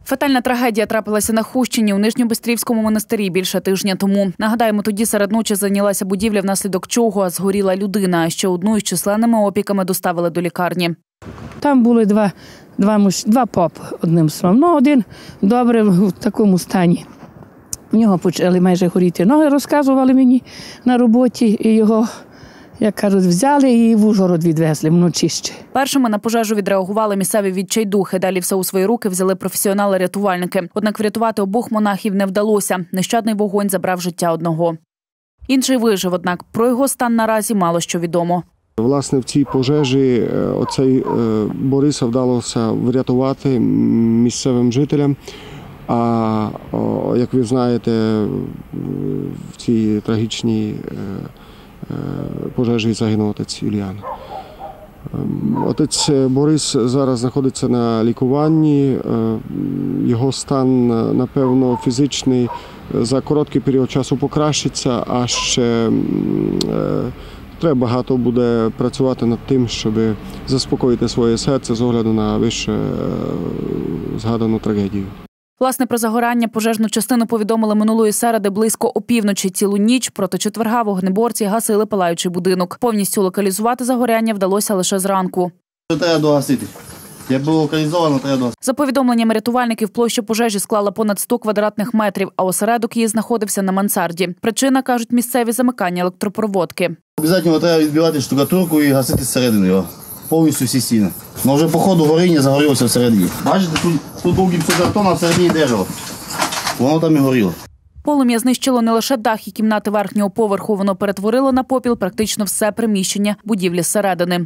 Фатальна трагедія трапилася на Хустині у Нижньобистрівському монастирі більше тижня тому. Нагадаємо, тоді серед ночі зайнялася будівля, внаслідок чого згоріла людина, а ще одну із численними опіками доставили до лікарні. Там були два попи, одним словом. Ну, один добре в такому стані. В нього почали майже горіти ноги, розказували мені на роботі, і його, як кажуть, взяли і в Ужгород відвезли вночі ще. Першими на пожежу відреагували місцеві відчайдухи. Далі все у свої руки взяли професіонали-рятувальники. Однак врятувати обох монахів не вдалося. Нещадний вогонь забрав життя одного. Інший вижив, однак про його стан наразі мало що відомо. Власне, в цій пожежі оцей Бориса вдалося врятувати місцевим жителям. А, як ви знаєте, в цій трагічній пожежі загинув отець Юліан. Отець Борис зараз знаходиться на лікуванні. Його стан, напевно, фізичний за короткий період часу покращиться, а ще треба багато буде працювати над тим, щоб заспокоїти своє серце з огляду на вище згадану трагедію. Власне, про загорання пожежну частину повідомили минулої середи близько опівночі. Цілу ніч проти четверга вогнеборці гасили палаючий будинок. Повністю локалізувати загоряння вдалося лише зранку. Треба догасити. Як було локалізовано, треба догасити. За повідомленням рятувальників, площа пожежі склала понад 100 квадратних метрів, а осередок її знаходився на мансарді. Причина, кажуть місцеві, замикання електропроводки. Обов'язково треба відбивати штукатурку і гасити зсередини його. Повністю всі стіни. Но вже по ходу горіння загорілося всередині. Бачите, тут був гіпсокартон, а всередині дерево. Воно там і горіло. Полум'я знищило не лише дах і кімнати верхнього поверху, воно перетворило на попіл практично все приміщення будівлі зсередини.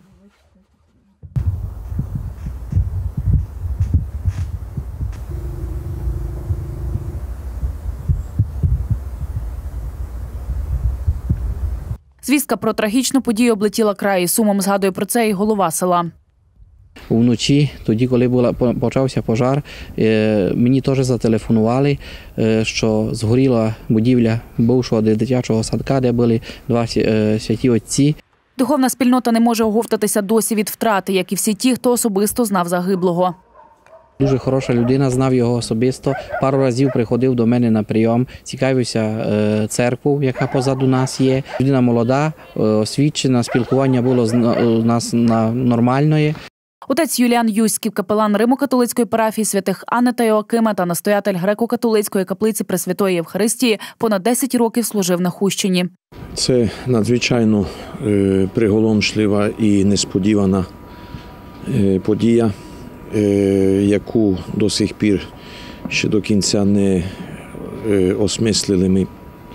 Звістка про трагічну подію облетіла край. Сумом згадує про це і голова села. Вночі, тоді, коли почався пожар, мені теж зателефонували, що згоріла будівля бувшого дитячого садка, де були два святі отці. Духовна спільнота не може оговтатися досі від втрати, як і всі ті, хто особисто знав загиблого. Дуже хороша людина, знав його особисто. Пару разів приходив до мене на прийом, цікавився церкву, яка позаду нас є. Людина молода, освічена, спілкування було у нас нормальне. Отець Юліан Юськів, капелан Римо-католицької парафії святих Анни та Йоакима та настоятель греко-католицької каплиці Пресвятої Євхаристії, понад 10 років служив на Хустині. Це надзвичайно приголомшлива і несподівана подія, яку до сих пір ще до кінця не осмислили ми,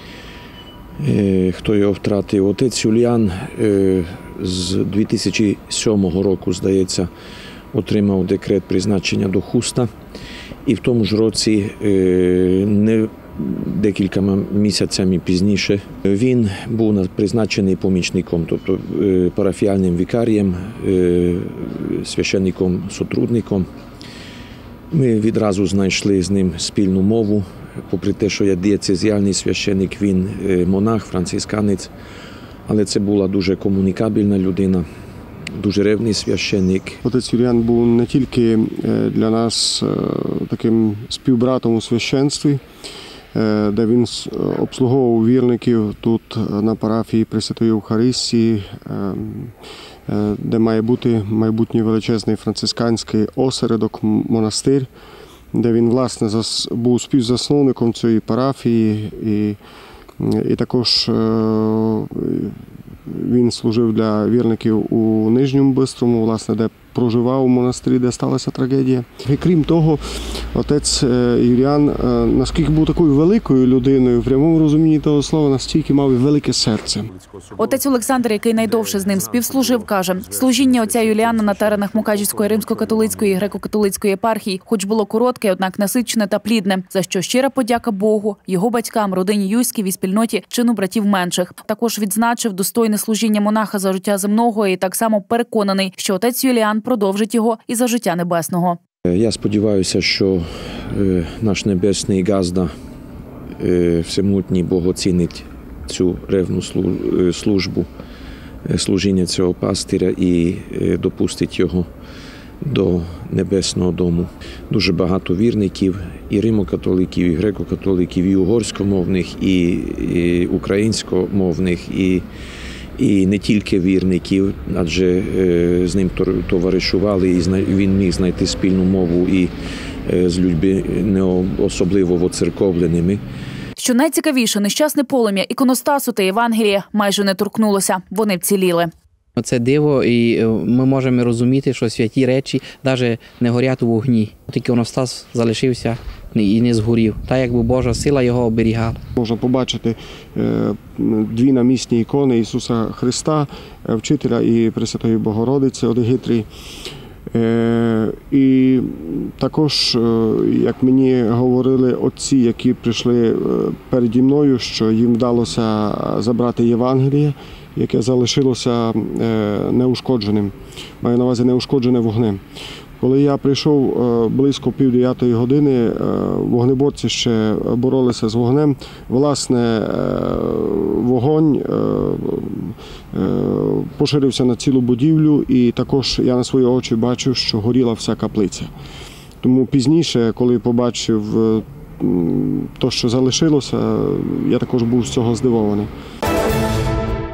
хто його втратив. Отець Юліан з 2007 року, здається, отримав декрет призначення до Хуста. І в тому ж році, не декількома місяцями пізніше, він був призначений помічником, тобто парафіальним вікарієм, священником-сотрудником. Ми відразу знайшли з ним спільну мову, попри те, що я дієцезіальний священник, він монах, францисканець, але це була дуже комунікабельна людина, дуже ревний священник. Отець Юліан був не тільки для нас таким співбратом у священстві, де він обслуговував вірників тут на парафії Пресвятої Євхаристії, де має бути майбутній величезний францисканський осередок, монастир, де він, власне, був співзасновником цієї парафії і також він служив для вірників у Нижньому Бистрому, власне, де проживав у монастирі, де сталася трагедія. І крім того, отець Юліан, наскільки був такою великою людиною, в прямому розумінні того слова, настільки мав і велике серце. Отець Олександр, який найдовше з ним співслужив, каже, служіння отця Юліана на теренах Мукачівської римсько-католицької і греко-католицької єпархії, хоч було коротке, однак насичене та плідне, за що щира подяка Богу, його батькам, родині Юськів і спільноті чину братів менших. Також відзначив достойне служіння монаха за життя земного і так само переконаний, що отець Юліан продовжить його і за життя небесного. Я сподіваюся, що наш небесний Газда, всемогутній Бог, оцінить цю ревну службу, служіння цього пастиря і допустить його до Небесного дому. Дуже багато вірників, і римокатоликів, і греко-католиків, і угорськомовних, і українськомовних, і не тільки вірників, адже з ним товаришували, і він міг знайти спільну мову і з людьми не особливо воцерковленими. Що найцікавіше, нещасне полум'я іконостасу та Євангелія майже не торкнулося. Вони вціліли. Це диво, і ми можемо розуміти, що святі речі навіть не горять у вогні. Тільки іконостас залишився і не згорів. Так, якби Божа сила його оберігала. Можна побачити дві намісні ікони Ісуса Христа, Вчителя і Пресвятої Богородиці Одегитрії. І також, як мені говорили отці, які прийшли переді мною, що їм вдалося забрати Євангеліє, яке залишилося неушкодженим, маю на увазі неушкоджене вогнем. Коли я прийшов близько 9:30 години, вогнеборці ще боролися з вогнем. Власне, вогонь поширився на цілу будівлю, і також я на свої очі бачив, що горіла вся каплиця. Тому пізніше, коли побачив те, що залишилося, я також був з цього здивований.